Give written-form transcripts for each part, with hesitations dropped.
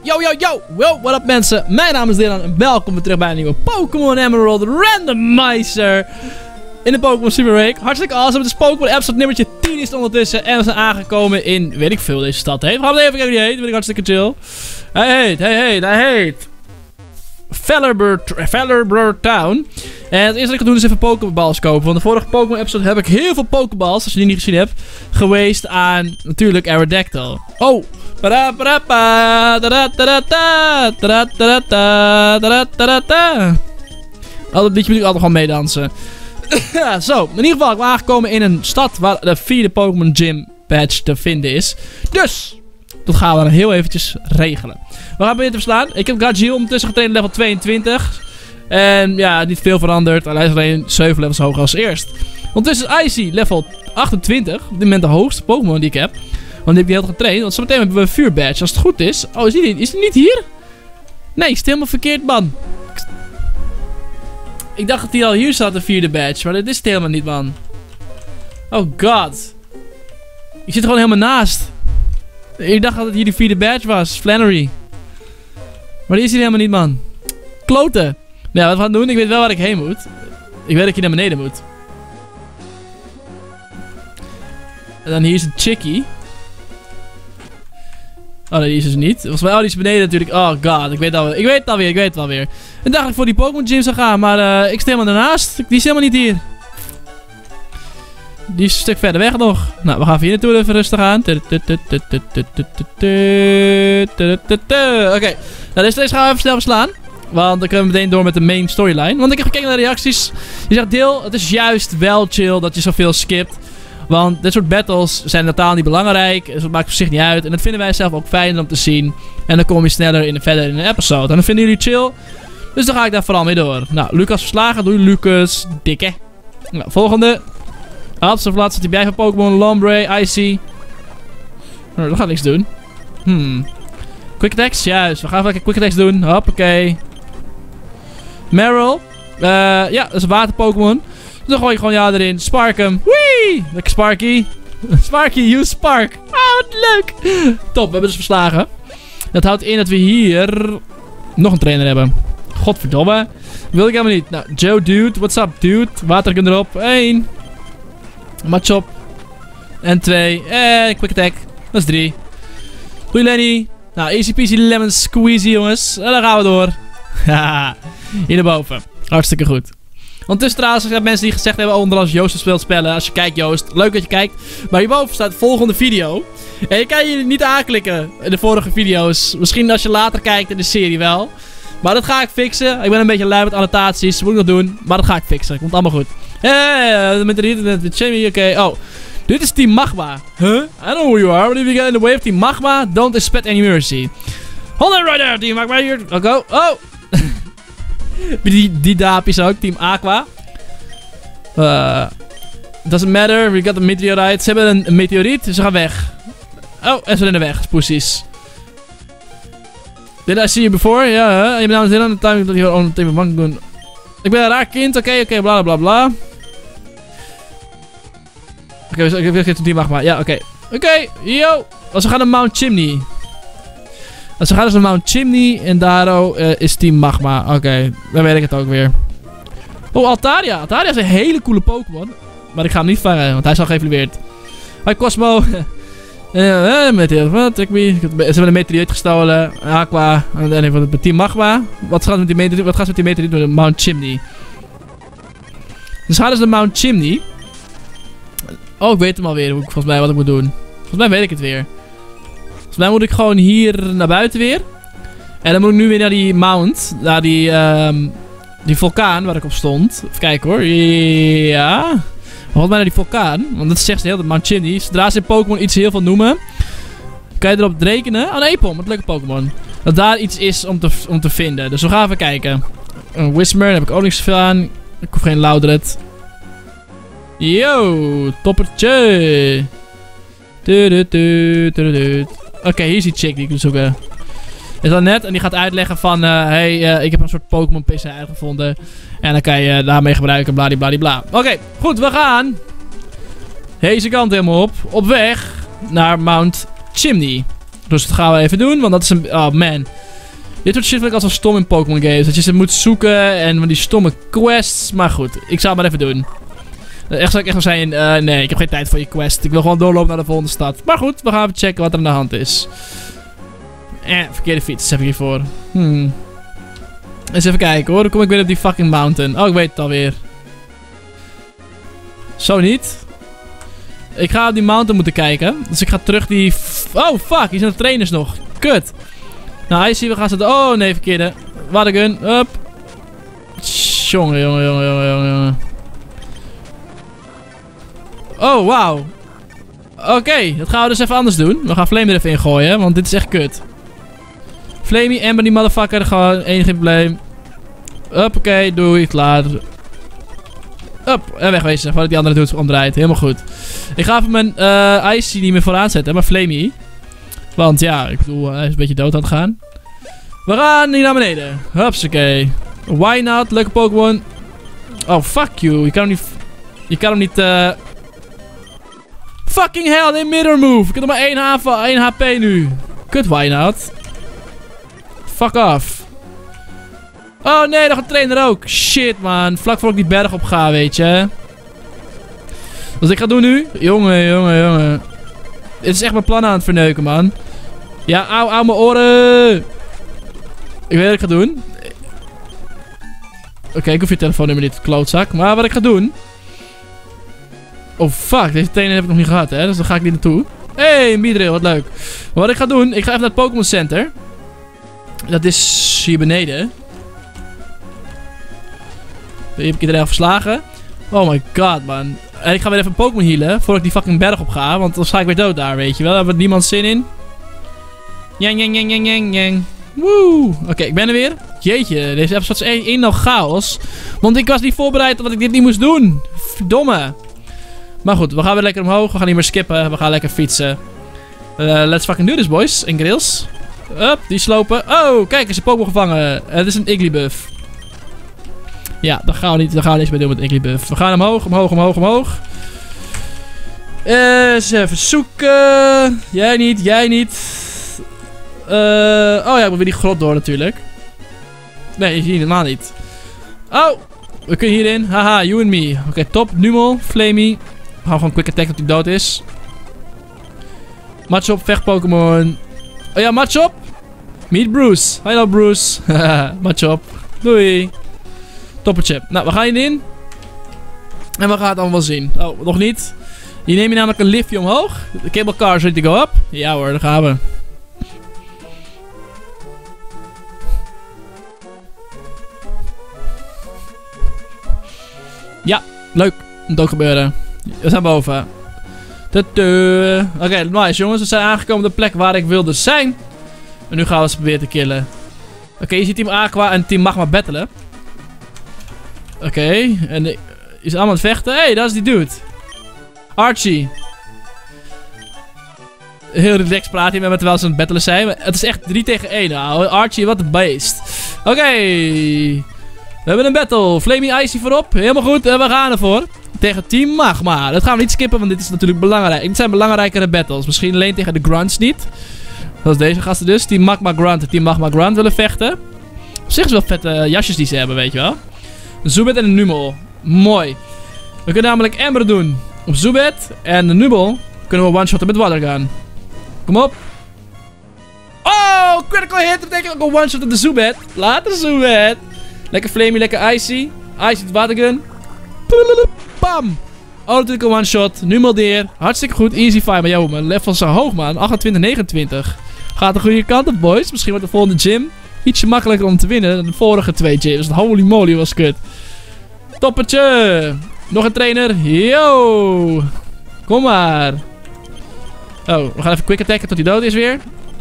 Yo, what up mensen? Mijn naam is Dylan en welkom weer terug bij een nieuwe Pokémon Emerald Randomizer in de Pokémon Super Week. Hartstikke awesome, het is Pokémon episode nummertje 10 is het ondertussen en we zijn aangekomen in, weet ik veel, deze stad heet. We gaan even kijken hoe die heet, vind ik hartstikke chill. Hij heet Fellerbur Town. En het eerste wat ik ga doen is even Pokéballs kopen. Want de vorige Pokémon episode heb ik heel veel Pokéballs, als je die niet gezien hebt, geweest aan natuurlijk Aerodactyl. Oh! Oh, dat liedje moet ik altijd gewoon meedansen. Zo, in ieder geval, ik ben aangekomen in een stad waar de 4e Pokémon Gym badge te vinden is. Dus, dat gaan we dan heel eventjes regelen. We gaan beginnen te verslaan. Ik heb Gajeel ondertussen getraind level 22. En ja, niet veel veranderd. Hij is alleen 7 levels hoger als eerst. Ondertussen is Icy level 28. Op dit moment de hoogste Pokémon die ik heb. Want die heb ik heel getraind. Want zometeen hebben we een vuurbadge. Als het goed is. Oh, is die niet hier? Nee, is het helemaal verkeerd, man. Ik dacht dat hij al hier zat, de 4e badge. Maar dat is het helemaal niet, man. Oh god. Ik zit er gewoon helemaal naast. Ik dacht dat het hier de 4e badge was. Flannery. Maar die is hier helemaal niet, man. Kloten. Nou, wat we gaan doen. Ik weet wel waar ik heen moet. Ik weet dat je naar beneden moet. En dan hier is een chickie. Oh nee, die is dus niet. Volgens mij, oh, die is beneden natuurlijk. Oh god, ik weet het alweer. En dacht dat ik voor die Pokémon Gym zou gaan, maar ik sta helemaal daarnaast. Die is helemaal niet hier. Die is een stuk verder weg nog. Nou, we gaan hier naartoe even rustig aan. Oké, nou deze gaan we even snel verslaan. Want dan kunnen we meteen door met de main storyline. Want ik heb gekeken naar de reacties. Je zegt, Deel, het is juist wel chill dat je zoveel skipt. Want dit soort battles zijn totaal niet belangrijk. Dus dat maakt op zich niet uit. En dat vinden wij zelf ook fijn om te zien. En dan kom je sneller verder in een episode. En dat vinden jullie chill. Dus dan ga ik daar vooral mee door. Nou, Lucas verslagen. Doei Lucas. Dikke. Nou, volgende. Adse verlaat zit hij bij van Pokémon. Lombre. Icy. Dat gaat niks doen. Quick attacks. Juist. We gaan even quick attacks doen. Hoppakee. Meryl. Ja, dat is een water Pokémon. Dan gooi je gewoon ja erin. Spark hem. Wee! Lekker Sparky. Sparky, use Spark. Oh, wat leuk. Top, we hebben dus verslagen. Dat houdt in dat we hier nog een trainer hebben. Godverdomme. Wil ik helemaal niet. Nou, Joe Dude. What's up, dude? Waterken erop. 1. Machop. En 2. En quick attack. Dat is 3. Doei Lenny. Nou, easy peasy lemon squeezy, jongens. En dan gaan we door. Haha. Hier naar boven. Hartstikke goed. Ondertussen trouwens, er zijn mensen die gezegd hebben, onder als Joost speelt spellen. Als je kijkt, Joost, leuk dat je kijkt. Maar hierboven staat volgende video. En je kan je niet aanklikken in de vorige video's. Misschien als je later kijkt in de serie wel. Maar dat ga ik fixen. Ik ben een beetje lui met annotaties. Dat moet ik nog doen. Maar dat ga ik fixen. Komt allemaal goed. Met Jamie, oké. Oh, dit is Team Magma. Huh? I know who you are. But if you get in the way of Team Magma, don't expect any mercy. Hold on right there, Team Magma. Here. I'll go. Oh! Die daapjes ook, Team Aqua. Doesn't matter, we got a meteorite. Ze hebben een meteoriet, dus ze gaan weg. Oh, en ze zijn in de weg, poesies. Did I see you before? Ja, je bent aan het time dat je gewoon even bang doen. Ik ben een raar kind, oké, bla bla bla. Oké, ik wil geen team Magma. Ja, oké, yo. Als we gaan naar Mount Chimney. Als we gaan dus naar Mount Chimney en daar is Team Magma. Oké, dan weet ik het ook weer. Oh, Altaria. Altaria is een hele coole Pokémon. Maar ik ga hem niet vangen, want hij is al geëvalueerd. Hoi Cosmo. Meteor, take me. Ze hebben een meteoriet gestolen. Aqua. En dan even Team Magma. Wat gaat met die meteoriet door Mount Chimney? Dus gaan dus naar Mount Chimney. Oh, ik weet hem alweer. Volgens mij wat ik moet doen. Volgens mij weet ik het weer. Volgens mij moet ik gewoon hier naar buiten weer. En dan moet ik nu weer naar die mount. Naar die vulkaan waar ik op stond. Even kijken hoor. Ja. Volgens mij naar die vulkaan. Want dat zegt ze heel de Mount Chimney. Zodra ze in Pokémon iets heel veel noemen, kan je erop rekenen. Oh, een Apom. Wat een leuke Pokémon. Dat daar iets is om te vinden. Dus we gaan even kijken. Een Whismer. Daar heb ik ook niks veel aan. Ik hoef geen Loudred. Yo. Toppertje. Oké, hier is die chick die ik moet zoeken. Is dat net? En die gaat uitleggen van... ik heb een soort Pokémon PCR gevonden. En dan kan je daarmee gebruiken. Bladibladibla. Oké, goed. We gaan deze kant helemaal op. Op weg naar Mount Chimney. Dus dat gaan we even doen, want dat is een... Oh man. Dit soort shit vind ik altijd zo stom in Pokémon games. Dat je ze moet zoeken en van die stomme quests. Maar goed, ik zou het maar even doen. Echt zou ik echt zijn, nee, ik heb geen tijd voor je quest. Ik wil gewoon doorlopen naar de volgende stad. Maar goed, we gaan even checken wat er aan de hand is. Verkeerde fiets heb ik hiervoor. Eens even kijken hoor, dan kom ik weer op die fucking mountain. Oh, ik weet het alweer. Zo niet. Ik ga op die mountain moeten kijken. Dus ik ga terug die... Oh, fuck, hier zijn de trainers nog. Kut. Nou, Icy, we gaan zetten... Oh, nee, verkeerde. Watergun, up. Jongen. Oh, wauw. Oké, dat gaan we dus even anders doen. We gaan Flame er even in gooien, want dit is echt kut. Flamey, Ember, die motherfucker. Gewoon, één geen probleem. Oké, doei, klaar. Up, en wegwezen. Voordat die andere doet omdraait. Helemaal goed. Ik ga even mijn Icy niet meer vooraan zetten, maar Flamey. Want ja, ik bedoel, hij is een beetje dood aan het gaan. We gaan hier naar beneden. Hupsakee. Why not? Leuke Pokémon. Oh, fuck you. Je kan hem niet, Fucking hell, nee, mirror move. Ik heb nog maar 1 HP nu. Kut, why not? Fuck off. Oh nee, nog een trainer ook. Shit, man. Vlak voor ik die berg op ga, weet je. Wat ik ga doen nu? Jongen. Dit is echt mijn plan aan het verneuken, man. Ja, auw, mijn oren. Ik weet wat ik ga doen. Oké, ik hoef je telefoonnummer niet, klootzak. Maar wat ik ga doen... Oh, fuck. Deze trainer heb ik nog niet gehad, hè. Dus daar ga ik niet naartoe. Hey, Midrill, wat leuk. Maar wat ik ga doen... Ik ga even naar het Pokémon Center. Dat is hier beneden. Hier heb ik iedereen al verslagen. Oh my god, man. En ik ga weer even een Pokémon healen. Voordat ik die fucking berg op ga. Want dan ga ik weer dood daar, weet je wel. Daar hebben we niemand zin in. Yang. Woe. Oké, ik ben er weer. Jeetje, deze episode is één nog chaos. Want ik was niet voorbereid dat ik dit niet moest doen. Verdomme. Maar goed, we gaan weer lekker omhoog. We gaan niet meer skippen. We gaan lekker fietsen. Let's fucking do this, boys en grills. Up, die slopen. Oh, kijk, er is een Pokémon gevangen. Het is een Igglybuff. Ja, daar gaan we niets mee doen met Igglybuff. We gaan omhoog. Eens even zoeken. Jij niet. Oh ja, ik moet weer die grot door natuurlijk. Nee, hier helemaal niet. Oh, we kunnen hierin. Haha, you and me. Oké, top. Numel, Flamey. We gaan gewoon quick attack dat hij dood is. Machop, vecht Pokémon. Oh ja, Machop. Meet Bruce. Hallo Bruce. Machop. Doei. Toppertje. Nou, we gaan hierin. En we gaan het allemaal zien. Oh, nog niet. Hier neem je namelijk een liftje omhoog. De cable car is ready to go up. Ja hoor, daar gaan we. Ja, leuk. Moet ook gebeuren. We zijn boven. Oké, nice jongens. We zijn aangekomen op de plek waar ik wilde zijn. En nu gaan we ze proberen te killen. Oké, je ziet Team Aqua en Team Magma battelen. Oké, en is allemaal aan het vechten. Hé, dat is die dude. Archie. Heel relaxed praat hij met me terwijl ze aan het battelen zijn. Maar het is echt 3 tegen 1 nou. Archie, wat een beest. Oké. We hebben een battle. Flamey Icy voorop. Helemaal goed. En we gaan ervoor. Tegen Team Magma. Dat gaan we niet skippen, want dit is natuurlijk belangrijk. Dit zijn belangrijkere battles. Misschien alleen tegen de Grunts niet. Dat is deze gasten dus. Team Magma Grunt en Team Magma Grunt willen vechten. Op zich is wel vette jasjes die ze hebben, weet je wel. Een Zubat en een Numel. Mooi. We kunnen namelijk Ember doen op Zubat. En de Numel kunnen we one-shotten met Watergun. Kom op. Oh, critical hit. Dat betekent ook een one-shot op de Zubat. Later Zubat. Lekker Flamey, lekker Icy. Icy met Watergun. Bam. Oh, natuurlijk een one-shot. Numel deer. Hartstikke goed. Easy fire. Maar joh, mijn level is zo hoog, man. 28, 29. Gaat de goede kant op, boys. Misschien wordt de volgende gym ietsje makkelijker om te winnen dan de vorige 2 gyms. Holy moly, was kut. Toppertje. Nog een trainer. Yo. Kom maar. Oh, we gaan even quick attacken tot hij dood is weer.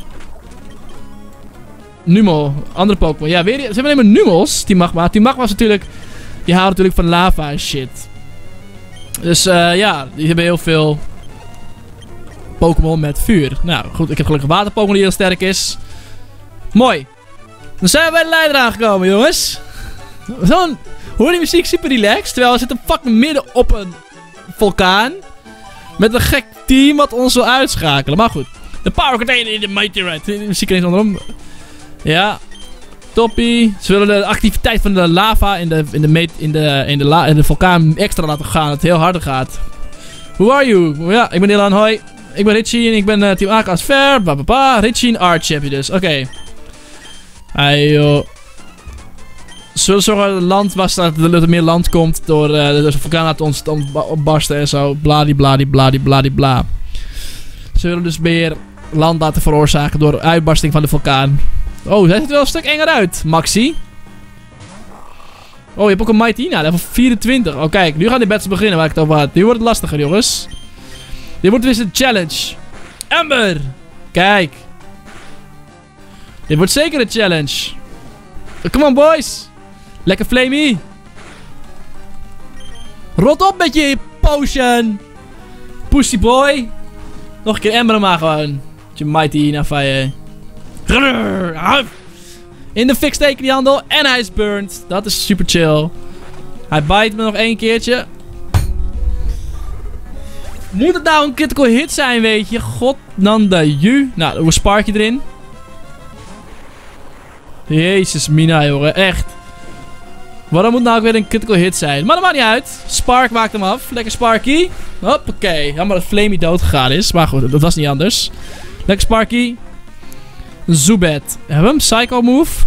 Numel. Andere Pokémon. Ja, weer. Ze hebben alleen maar Numels. Team Magma. Team Magma was natuurlijk... Die houden natuurlijk van lava en shit. Dus ja, die hebben heel veel Pokémon met vuur. Nou goed, ik heb gelukkig een water-Pokémon die heel sterk is. Mooi. Dan zijn we bij de leider aangekomen, jongens. Zo'n... Hoor die muziek super relaxed. Terwijl we zitten fucking midden op een vulkaan. Met een gek team wat ons wil uitschakelen. Maar goed. De power container in de meteorite. De muziek ineens onderom. Ja. Toppie. Ze willen de activiteit van de lava in de vulkaan extra laten gaan. Dat het heel harder gaat. Who are you? Ja, ik ben Dylan. Hoi. Ik ben Richie en ik ben Team Aka's Fair. Richie en Archie heb je dus. Oké. Hey joh. Zullen zorgen dat er meer land komt door de vulkaan laten ons opbarsten en zo. Bladibladibladibladibla. Ze willen dus meer land laten veroorzaken door uitbarsting van de vulkaan. Oh, dat ziet er wel een stuk enger uit, Maxi. Oh, je hebt ook een Mightyna, level 24. Oh, kijk, nu gaan die battles beginnen waar ik het over had. Nu wordt het lastiger, jongens. Dit wordt weer een challenge. Amber! Kijk. Dit wordt zeker een challenge. Come on, boys. Lekker flamey. Rot op met je potion. Pussy boy. Nog een keer Amber maar gewoon. Met je Mightyna van je. In de fik steken die handel. En hij is burnt. Dat is super chill. Hij bijt me nog één keertje. Moet het nou een critical hit zijn, weet je? God dan de ju. Nou, dan doen we Sparky erin. Jezus mina, jongen. Echt. Waarom moet nou ook weer een critical hit zijn? Maar dat maakt niet uit. Spark maakt hem af. Lekker Sparky. Hoppakee. Jammer dat Flamey dood gegaan is. Maar goed, dat was niet anders. Lekker Sparky. Zubat. Hebben we hem? Psycho move?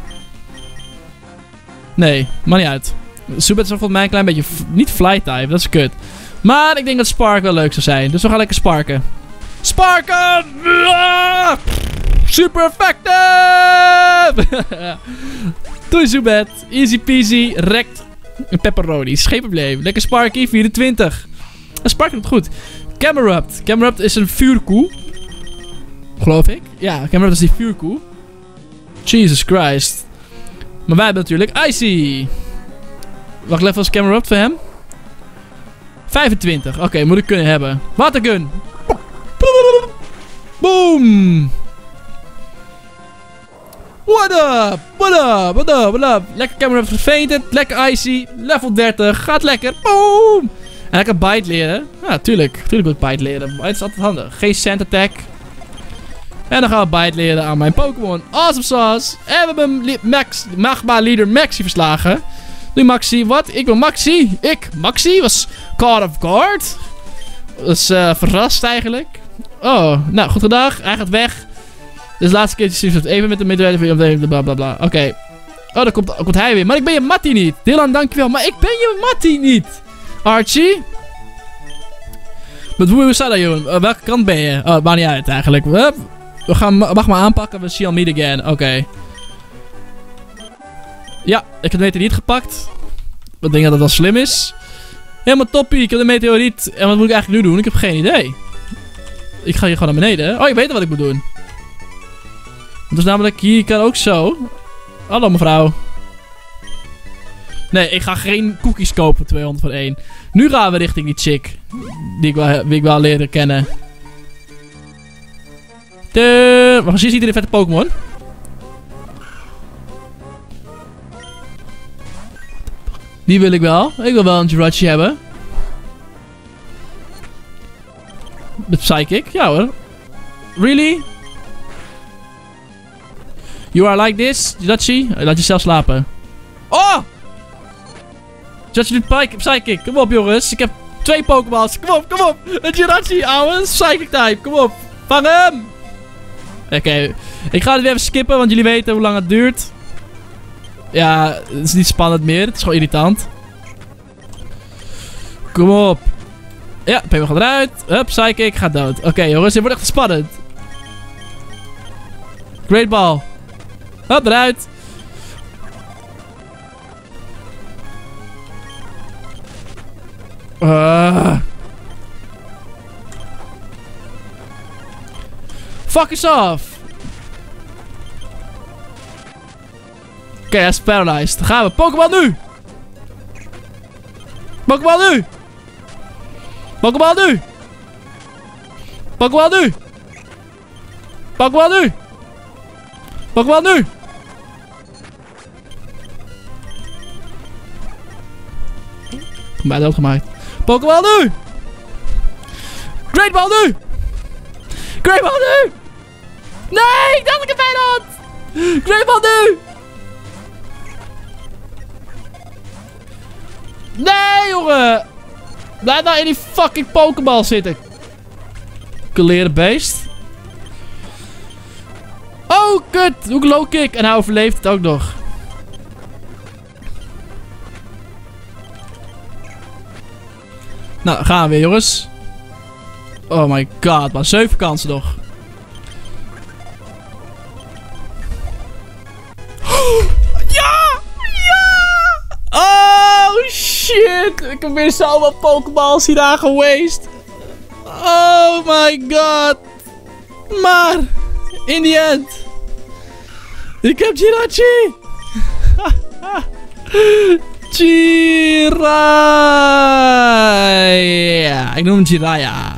Nee, maakt niet uit. Zubat is volgens mij een klein beetje... Niet fly type, dat is kut. Maar ik denk dat Spark wel leuk zou zijn. Dus we gaan lekker sparken. Sparken! Super effective! Doei Zubat. Easy peasy. Rekt. Een pepperoni. Geen probleem. Lekker Sparky. 24. Sparky doet goed. Camerupt. Camerupt is een vuurkoe. Geloof ik. Ja, Camerupt is die vuurkoe. Jesus Christ. Maar wij hebben natuurlijk Icy. Welk level is Camerupt voor hem? 25. Oké, moet ik kunnen hebben. Watergun. Boom. What up? What up? What up? What up? Lekker Camerupt gefainted. Lekker Icy. Level 30. Gaat lekker. Boom. En lekker bite leren. Ja, tuurlijk. Tuurlijk moet ik bite leren. Bite is altijd handig. Geen sand attack. En dan gaan we bite leren aan mijn Pokémon. Awesome sauce. En we hebben Magma Leader Maxi verslagen. Nu Maxi. Wat? Ik wil Maxi. Maxi was caught off guard. Dat is verrast eigenlijk. Oh, nou goed gedaan. Hij gaat weg. Dus de laatste keertje even met de middenrijder. Blablabla. Oké. Oh, dan komt hij weer. Maar ik ben je Mattie niet. Dylan, dankjewel. Maar ik ben je Mattie niet. Archie. Met hoe staat dat, jongen? Welke kant ben je? Oh, het maakt niet uit eigenlijk. We gaan Magma aanpakken. We see meet again. Oké. Ja, ik heb de meteoriet gepakt. Ik denk dat dat wel slim is. Helemaal toppie. Ik heb de meteoriet. En wat moet ik eigenlijk nu doen? Ik heb geen idee. Ik ga hier gewoon naar beneden. Oh, je weet wat ik moet doen. Dat is namelijk, hier kan ook zo. Hallo mevrouw. Nee, ik ga geen cookies kopen voor 200 voor 1. Nu gaan we richting die chick. Die ik wel leren kennen. Maar precies ziet iedereen vette Pokémon. Die wil ik wel. Ik wil wel een Jirachi hebben. Met Psychic. Ja hoor. Really? You are like this, Jirachi? Laat jezelf slapen. Oh! Jirachi doet Psychic. Kom op jongens. Ik heb 2 Pokémons. Kom op, kom op. Een Jirachi, ouwe. Psychic type. Kom op. Vang hem. Oké. Ik ga het weer even skippen, want jullie weten hoe lang het duurt. Ja, het is niet spannend meer. Het is gewoon irritant. Kom op. Ja, Pokémon gaat eruit. Hup, Psychic gaat dood. Oké, jongens, dit wordt echt spannend. Great Ball. Hup, eruit. Fuck is off. Oké, hij is paralyzed. Dan gaan we. Pokémon nu. Pokémon nu. Pokémon nu. Pokémon nu. Pokémon nu. Pokémon nu. Mij doodgemaakt. Pokémon nu. Great Ball nu. Greyball nu! Nee, ik dacht dat ik het bijna had! Greyball nu! Nee, jongen! Blijf nou in die fucking pokeball zitten. Kleren beest. Oh, kut! Doe ik low kick en hij overleeft het ook nog. Nou, gaan we weer, jongens. Oh my god, maar 7 kansen nog. Ja! Ja! Oh shit! Ik heb weer zoveel pokeballs hieraan geweest. Oh my god. Maar, in the end. Ik heb Jirachi. Jiraiya. Ik noem hem Jiraiya.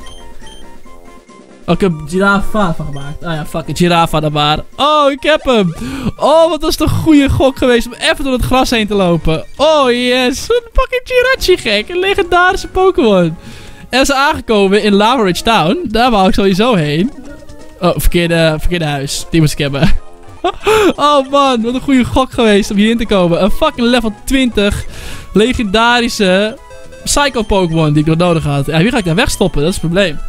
Oh, ik heb Girafa van gemaakt. Ah ja, fuck it. Girafa dan maar. Oh, ik heb hem. Oh, wat was het een goede gok geweest om even door het gras heen te lopen. Oh, yes. Wat een fucking Jirachi gek. Een legendarische Pokémon. En ze aangekomen in Lava Ridge Town. Daar wou ik sowieso heen. Oh, verkeerde huis. Die moest ik hebben. Oh man, wat een goede gok geweest om hierin te komen. Een fucking level 20 legendarische Psycho Pokémon die ik nog nodig had. Ja, wie ga ik dan wegstoppen? Dat is het probleem.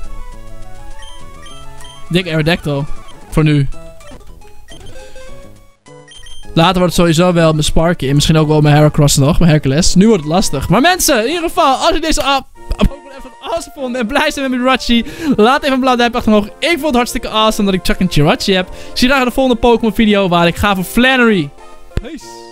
Ik denk Aerodactyl. Voor nu. Later wordt het sowieso wel mijn Sparky. En misschien ook wel mijn Heracross nog. Mijn Hercules. Nu wordt het lastig. Maar mensen, in ieder geval, als je deze Pokémon even awesome vonden en blij zijn met mijn Jirachi, laat even een blauw duimpje achter omhoog. Ik vond het hartstikke awesome dat ik Chuck en Jirachi heb. Ik zie je graag in de volgende Pokémon video waar ik ga voor Flannery. Peace.